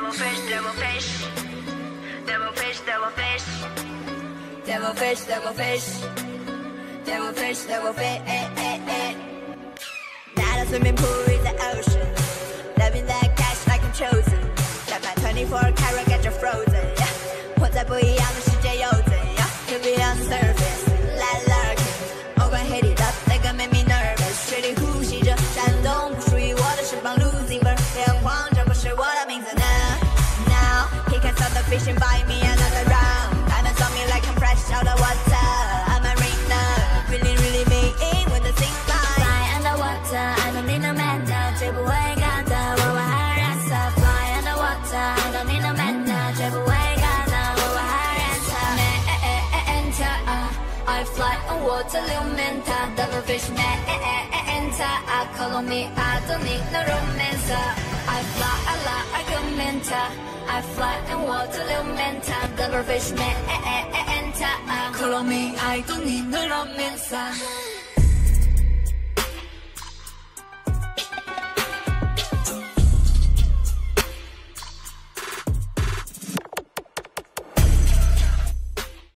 Devilfish, devilfish, devilfish, devilfish, devilfish, devilfish, devilfish, devilfish. Not a swimming pool in the ocean, loving that cash like I'm chosen. That my 24 karat get you frozen. 活在不一样的世界又怎样 ？To be on the surface, let lurking. 偶尔 hit it up, they can make me nervous. 水里呼吸着闪动，不属于我的翅膀 losing bird. 天荒，这不是我的名字呢。Now he can stop the fishing, buy me another round. Diamonds on me like I'm fresh out of water. I'm a mariner, really really mean with the sing line. Fly underwater, I don't need no man now. 追不回高的我还燃烧。Fly underwater, I don't need no man now. 追不回高的我还燃烧。I fly on water, little manta. Devilfish, manta. Call on me, I don't need no romance. I fly a lot, I go manta. I fly on water, little manta. Devilfish, manta. Call on me, I don't need no romance.